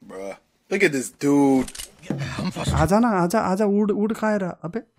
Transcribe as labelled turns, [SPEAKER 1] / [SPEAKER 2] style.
[SPEAKER 1] Bruh. Look at this dude.
[SPEAKER 2] आजा ना, आजा आजा, उड़ उड़ खाएरा अबे